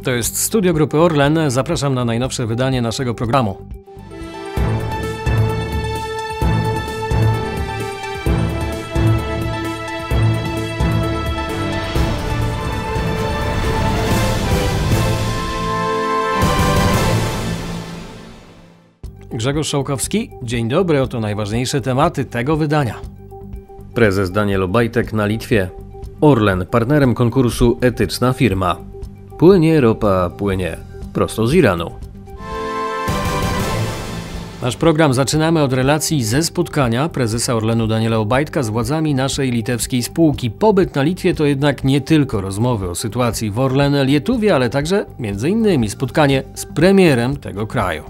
To jest Studio Grupy Orlen. Zapraszam na najnowsze wydanie naszego programu. Grzegorz Szołkowski, dzień dobry, oto najważniejsze tematy tego wydania. Prezes Daniel Obajtek na Litwie. Orlen, partnerem konkursu Etyczna Firma. Płynie ropa, płynie prosto z Iranu. Nasz program zaczynamy od relacji ze spotkania prezesa Orlenu Daniela Obajtka z władzami naszej litewskiej spółki. Pobyt na Litwie to jednak nie tylko rozmowy o sytuacji w Orlen Lietuwie, ale także m.in. spotkanie z premierem tego kraju.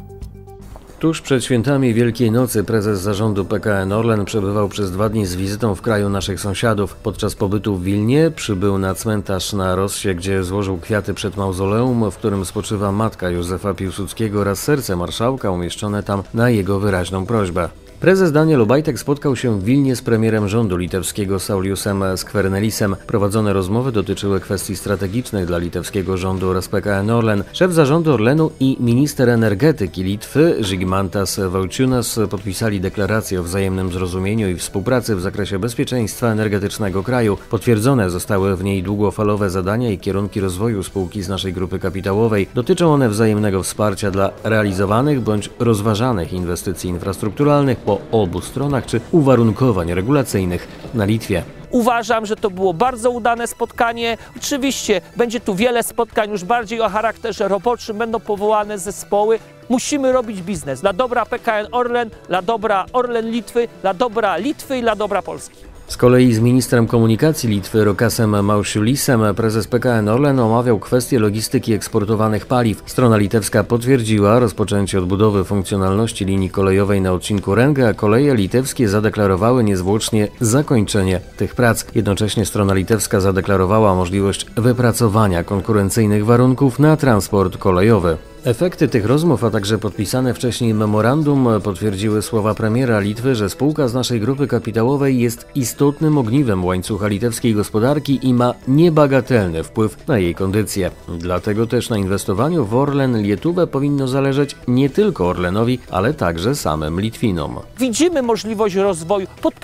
Tuż przed świętami Wielkiej Nocy prezes zarządu PKN Orlen przebywał przez 2 dni z wizytą w kraju naszych sąsiadów. Podczas pobytu w Wilnie przybył na cmentarz na Rossie, gdzie złożył kwiaty przed mauzoleum, w którym spoczywa matka Józefa Piłsudskiego oraz serce marszałka umieszczone tam na jego wyraźną prośbę. Prezes Daniel Obajtek spotkał się w Wilnie z premierem rządu litewskiego Sauliusem Skvernelisem. Prowadzone rozmowy dotyczyły kwestii strategicznych dla litewskiego rządu oraz PKN Orlen. Szef zarządu Orlenu i minister energetyki Litwy Žygimantas Vaičiūnas podpisali deklarację o wzajemnym zrozumieniu i współpracy w zakresie bezpieczeństwa energetycznego kraju. Potwierdzone zostały w niej długofalowe zadania i kierunki rozwoju spółki z naszej grupy kapitałowej. Dotyczą one wzajemnego wsparcia dla realizowanych bądź rozważanych inwestycji infrastrukturalnych po obu stronach czy uwarunkowań regulacyjnych na Litwie. Uważam, że to było bardzo udane spotkanie. Oczywiście będzie tu wiele spotkań już bardziej o charakterze roboczym, będą powołane zespoły. Musimy robić biznes dla dobra PKN Orlen, dla dobra Orlen Litwy, dla dobra Litwy i dla dobra Polski. Z kolei z ministrem komunikacji Litwy Rokasem Maušiulisem prezes PKN Orlen omawiał kwestię logistyki eksportowanych paliw. Strona litewska potwierdziła rozpoczęcie odbudowy funkcjonalności linii kolejowej na odcinku Renga, a koleje litewskie zadeklarowały niezwłocznie zakończenie tych prac. Jednocześnie strona litewska zadeklarowała możliwość wypracowania konkurencyjnych warunków na transport kolejowy. Efekty tych rozmów, a także podpisane wcześniej memorandum potwierdziły słowa premiera Litwy, że spółka z naszej grupy kapitałowej jest istotnym ogniwem łańcucha litewskiej gospodarki i ma niebagatelny wpływ na jej kondycję. Dlatego też na inwestowaniu w Orlen Lietuvę powinno zależeć nie tylko Orlenowi, ale także samym Litwinom. Widzimy możliwość rozwoju pod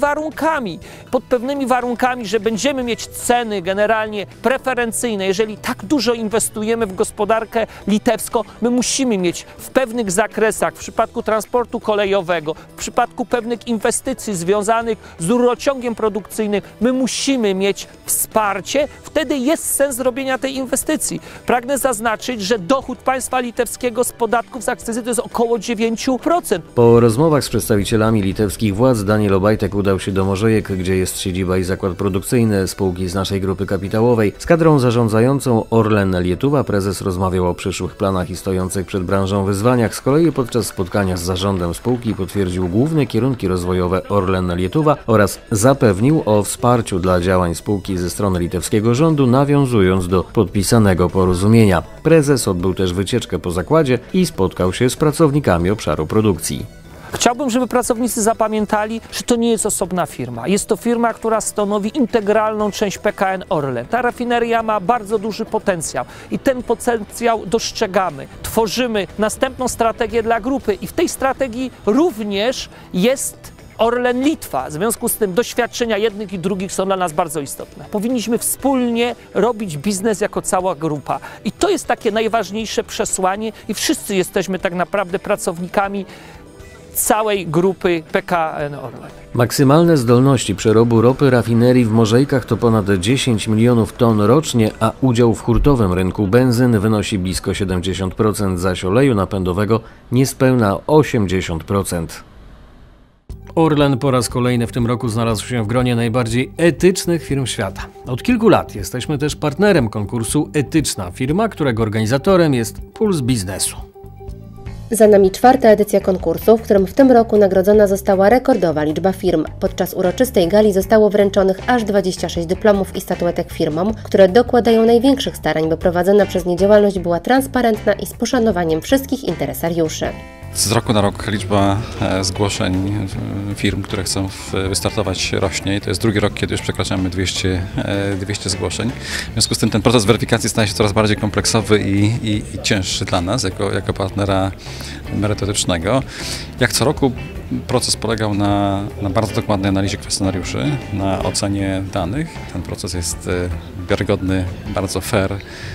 pewnymi warunkami, że będziemy mieć ceny generalnie preferencyjne. Jeżeli tak dużo inwestujemy w gospodarkę litewską, my musimy mieć w pewnych zakresach, w przypadku transportu kolejowego, w przypadku pewnych inwestycji związanych z rurociągiem produkcyjnym, my musimy mieć wsparcie, wtedy jest sens zrobienia tej inwestycji. Pragnę zaznaczyć, że dochód państwa litewskiego z podatków z akcyzy to jest około 9%. Po rozmowach z przedstawicielami litewskich władz Daniel Obajtek udał się do Morzejek, gdzie jest siedziba i zakład produkcyjny spółki z naszej grupy kapitałowej. Z kadrą zarządzającą Orlen Lietuva prezes rozmawiał o przyszłych planach i stojących przed branżą wyzwaniach. Z kolei podczas spotkania z zarządem spółki potwierdził główne kierunki rozwojowe Orlen Lietuva oraz zapewnił o wsparciu dla działań spółki ze strony litewskiego rządu, nawiązując do podpisanego porozumienia. Prezes odbył też wycieczkę po zakładzie i spotkał się z pracownikami obszaru produkcji. Chciałbym, żeby pracownicy zapamiętali, że to nie jest osobna firma. Jest to firma, która stanowi integralną część PKN Orlen. Ta rafineria ma bardzo duży potencjał i ten potencjał dostrzegamy. Tworzymy następną strategię dla grupy i w tej strategii również jest Orlen Litwa. W związku z tym doświadczenia jednych i drugich są dla nas bardzo istotne. Powinniśmy wspólnie robić biznes jako cała grupa. I to jest takie najważniejsze przesłanie i wszyscy jesteśmy tak naprawdę pracownikami całej grupy PKN Orlen. Maksymalne zdolności przerobu ropy rafinerii w Morzejkach to ponad 10 milionów ton rocznie, a udział w hurtowym rynku benzyn wynosi blisko 70%, zaś oleju napędowego niespełna 80%. Orlen po raz kolejny w tym roku znalazł się w gronie najbardziej etycznych firm świata. Od kilku lat jesteśmy też partnerem konkursu Etyczna Firma, którego organizatorem jest Puls Biznesu. Za nami 4. edycja konkursu, w którym w tym roku nagrodzona została rekordowa liczba firm. Podczas uroczystej gali zostało wręczonych aż 26 dyplomów i statuetek firmom, które dokładają największych starań, by prowadzona przez nie działalność była transparentna i z poszanowaniem wszystkich interesariuszy. Z roku na rok liczba zgłoszeń firm, które chcą wystartować, rośnie i to jest drugi rok, kiedy już przekraczamy 200 zgłoszeń. W związku z tym ten proces weryfikacji staje się coraz bardziej kompleksowy i cięższy dla nas jako partnera merytorycznego. Jak co roku proces polegał na bardzo dokładnej analizie kwestionariuszy, na ocenie danych. Ten proces jest wiarygodny, bardzo fair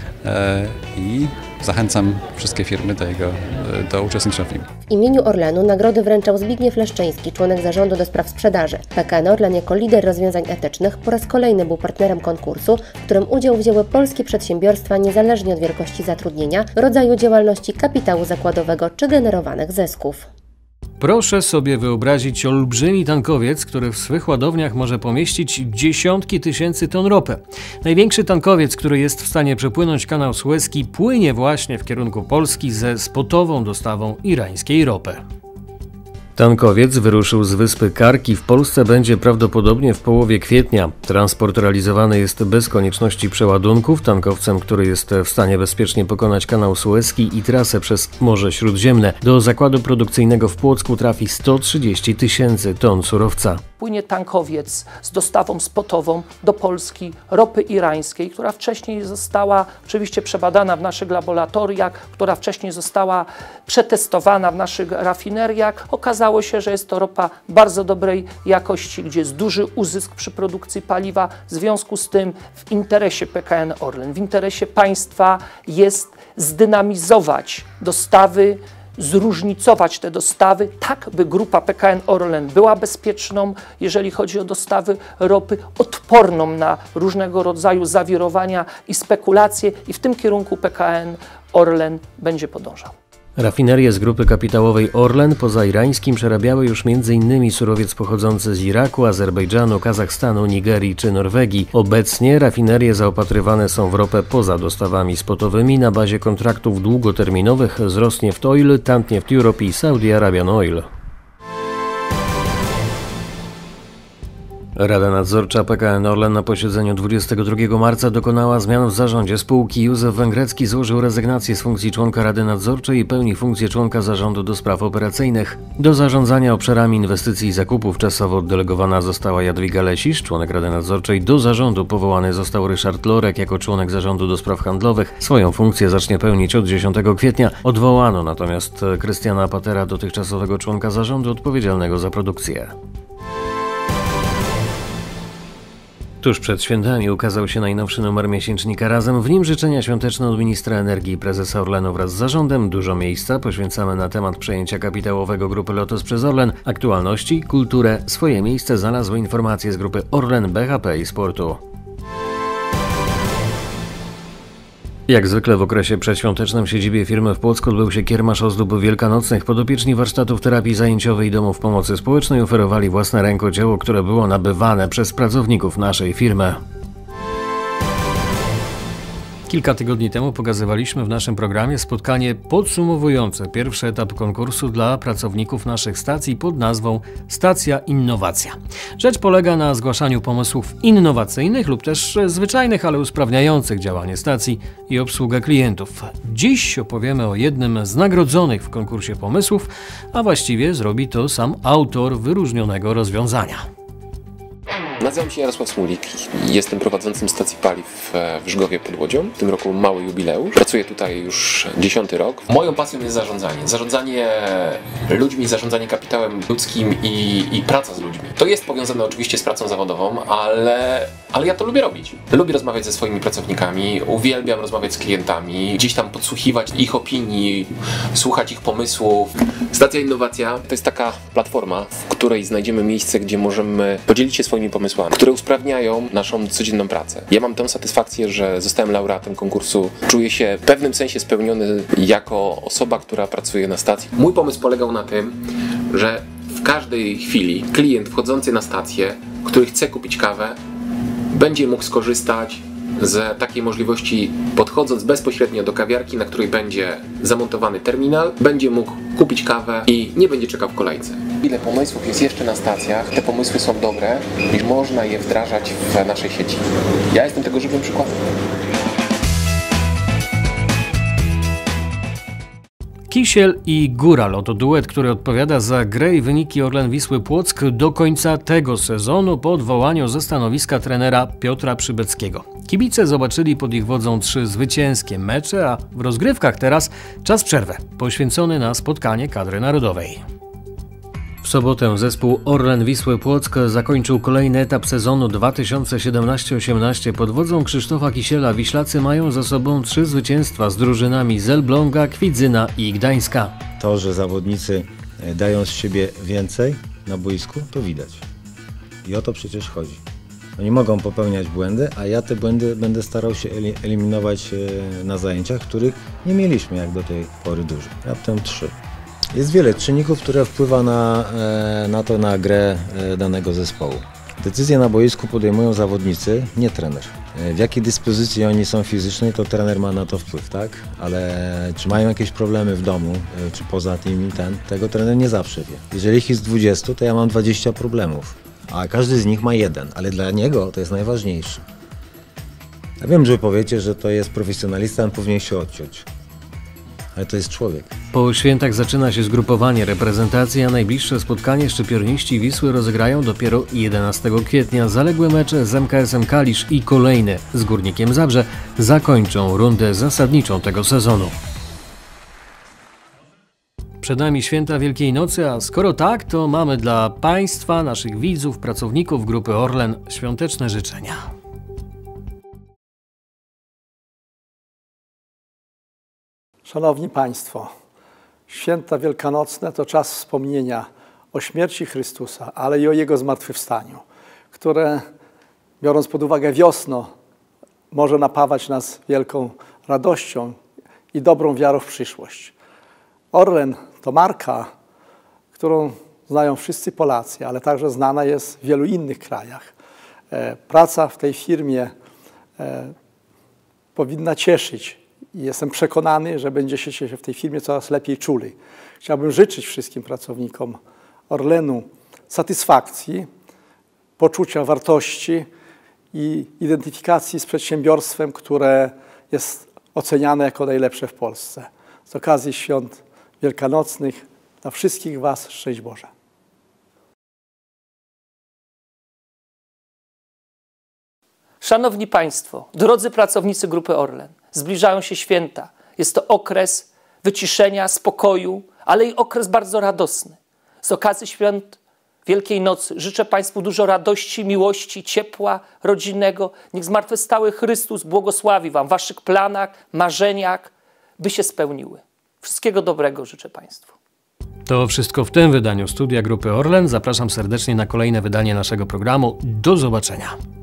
i zachęcam wszystkie firmy do uczestnictwa w nim. W imieniu Orlenu nagrody wręczał Zbigniew Leszczyński, członek zarządu do spraw sprzedaży. PKN Orlen jako lider rozwiązań etycznych po raz kolejny był partnerem konkursu, w którym udział wzięły polskie przedsiębiorstwa niezależnie od wielkości zatrudnienia, rodzaju działalności, kapitału zakładowego czy generowanych zysków. Proszę sobie wyobrazić olbrzymi tankowiec, który w swych ładowniach może pomieścić dziesiątki tysięcy ton ropy. Największy tankowiec, który jest w stanie przepłynąć kanał Suezki, płynie właśnie w kierunku Polski ze spotową dostawą irańskiej ropy. Tankowiec wyruszył z wyspy Karki. W Polsce będzie prawdopodobnie w połowie kwietnia. Transport realizowany jest bez konieczności przeładunków. Tankowcem, który jest w stanie bezpiecznie pokonać kanał Suezki i trasę przez Morze Śródziemne. Do zakładu produkcyjnego w Płocku trafi 130 tysięcy ton surowca. Płynie tankowiec z dostawą spotową do Polski ropy irańskiej, która wcześniej została oczywiście przebadana w naszych laboratoriach, która wcześniej została przetestowana w naszych rafineriach. Okazało się, że jest to ropa bardzo dobrej jakości, gdzie jest duży uzysk przy produkcji paliwa. W związku z tym w interesie PKN Orlen, w interesie państwa jest zdynamizować dostawy, zróżnicować te dostawy, tak by grupa PKN Orlen była bezpieczną, jeżeli chodzi o dostawy ropy, odporną na różnego rodzaju zawirowania i spekulacje i w tym kierunku PKN Orlen będzie podążał. Rafinerie z grupy kapitałowej Orlen poza irańskim przerabiały już m.in. surowiec pochodzący z Iraku, Azerbejdżanu, Kazachstanu, Nigerii czy Norwegii. Obecnie rafinerie zaopatrywane są w ropę poza dostawami spotowymi na bazie kontraktów długoterminowych z Rosneft Oil, Tatneft Europe i Saudi Arabian Oil. Rada Nadzorcza PKN Orlen na posiedzeniu 22 marca dokonała zmian w zarządzie spółki. Józef Węgrecki złożył rezygnację z funkcji członka Rady Nadzorczej i pełni funkcję członka zarządu do spraw operacyjnych. Do zarządzania obszarami inwestycji i zakupów czasowo oddelegowana została Jadwiga Lesisz, członek Rady Nadzorczej. Do zarządu powołany został Ryszard Lorek jako członek zarządu do spraw handlowych. Swoją funkcję zacznie pełnić od 10 kwietnia. Odwołano natomiast Krystiana Patera, dotychczasowego członka zarządu odpowiedzialnego za produkcję. Tuż przed świętami ukazał się najnowszy numer miesięcznika Razem. W nim życzenia świąteczne od ministra energii i prezesa Orlenu wraz z zarządem. Dużo miejsca poświęcamy na temat przejęcia kapitałowego grupy Lotos przez Orlen. Aktualności, kulturę. Swoje miejsce znalazły informacje z grupy Orlen, BHP i Sportu. Jak zwykle w okresie przedświątecznym w siedzibie firmy w Płocku odbył się kiermasz ozdób wielkanocnych. Podopieczni warsztatów terapii zajęciowej i domów pomocy społecznej oferowali własne rękodzieło, które było nabywane przez pracowników naszej firmy. Kilka tygodni temu pokazywaliśmy w naszym programie spotkanie podsumowujące pierwszy etap konkursu dla pracowników naszych stacji pod nazwą Stacja Innowacja. Rzecz polega na zgłaszaniu pomysłów innowacyjnych lub też zwyczajnych, ale usprawniających działanie stacji i obsługę klientów. Dziś opowiemy o jednym z nagrodzonych w konkursie pomysłów, a właściwie zrobi to sam autor wyróżnionego rozwiązania. Nazywam się Jarosław Smulik, jestem prowadzącym stacji paliw w Żgowie pod Łodzią. W tym roku mały jubileusz. Pracuję tutaj już 10. rok. Moją pasją jest zarządzanie. Zarządzanie ludźmi, zarządzanie kapitałem ludzkim i praca z ludźmi. To jest powiązane oczywiście z pracą zawodową, ale ja to lubię robić. Lubię rozmawiać ze swoimi pracownikami, uwielbiam rozmawiać z klientami, gdzieś tam podsłuchiwać ich opinii, słuchać ich pomysłów. Stacja Innowacja to jest taka platforma, w której znajdziemy miejsce, gdzie możemy podzielić się swoimi pomysłami, które usprawniają naszą codzienną pracę. Ja mam tę satysfakcję, że zostałem laureatem konkursu. Czuję się w pewnym sensie spełniony jako osoba, która pracuje na stacji. Mój pomysł polegał na tym, że w każdej chwili klient wchodzący na stację, który chce kupić kawę, będzie mógł skorzystać z takiej możliwości, podchodząc bezpośrednio do kawiarki, na której będzie zamontowany terminal, będzie mógł kupić kawę i nie będzie czekał w kolejce. Ile pomysłów jest jeszcze na stacjach, te pomysły są dobre i można je wdrażać w naszej sieci. Ja jestem tego żywym przykładem. Kisiel i Góral oto duet, który odpowiada za grę i wyniki Orlen Wisły Płock do końca tego sezonu po odwołaniu ze stanowiska trenera Piotra Przybeckiego. Kibice zobaczyli pod ich wodzą 3 zwycięskie mecze, a w rozgrywkach teraz czas przerwy, poświęcony na spotkanie kadry narodowej. W sobotę zespół Orlen Wisły Płock zakończył kolejny etap sezonu 2017-18. Pod wodzą Krzysztofa Kisiela Wiślacy mają za sobą 3 zwycięstwa z drużynami z Elbląga, Kwidzyna i Gdańska. To, że zawodnicy dają z siebie więcej na boisku, to widać. I o to przecież chodzi. Oni mogą popełniać błędy, a ja te błędy będę starał się eliminować na zajęciach, których nie mieliśmy jak do tej pory dużo. Raptem 3. Jest wiele czynników, które wpływa na grę danego zespołu. Decyzje na boisku podejmują zawodnicy, nie trener. W jakiej dyspozycji oni są fizycznej, to trener ma na to wpływ, tak? Ale czy mają jakieś problemy w domu, czy poza tym, tego trener nie zawsze wie. Jeżeli ich jest 20, to ja mam 20 problemów, a każdy z nich ma 1, ale dla niego to jest najważniejszy. Ja wiem, że powiecie, że to jest profesjonalista, on powinien się odciąć. Ale to jest człowiek. Po świętach zaczyna się zgrupowanie reprezentacji, a najbliższe spotkanie szczypiorniści Wisły rozegrają dopiero 11 kwietnia. Zaległe mecze z MKS-em Kalisz i kolejny z Górnikiem Zabrze zakończą rundę zasadniczą tego sezonu. Przed nami święta Wielkiej Nocy, a skoro tak, to mamy dla Państwa, naszych widzów, pracowników Grupy Orlen świąteczne życzenia. Szanowni Państwo, święta wielkanocne to czas wspomnienia o śmierci Chrystusa, ale i o Jego zmartwychwstaniu, które, biorąc pod uwagę wiosno, może napawać nas wielką radością i dobrą wiarą w przyszłość. Orlen to marka, którą znają wszyscy Polacy, ale także znana jest w wielu innych krajach. Praca w tej firmie powinna cieszyć. I jestem przekonany, że będziecie się w tej firmie coraz lepiej czuli. Chciałbym życzyć wszystkim pracownikom Orlenu satysfakcji, poczucia wartości i identyfikacji z przedsiębiorstwem, które jest oceniane jako najlepsze w Polsce. Z okazji świąt wielkanocnych dla wszystkich Was szczęść Boże. Szanowni Państwo, drodzy pracownicy Grupy Orlen, zbliżają się święta. Jest to okres wyciszenia, spokoju, ale i okres bardzo radosny. Z okazji świąt Wielkiej Nocy życzę Państwu dużo radości, miłości, ciepła rodzinnego. Niech zmartwychwstały Chrystus błogosławi Wam w Waszych planach, marzeniach, by się spełniły. Wszystkiego dobrego życzę Państwu. To wszystko w tym wydaniu Studia Grupy Orlen. Zapraszam serdecznie na kolejne wydanie naszego programu. Do zobaczenia.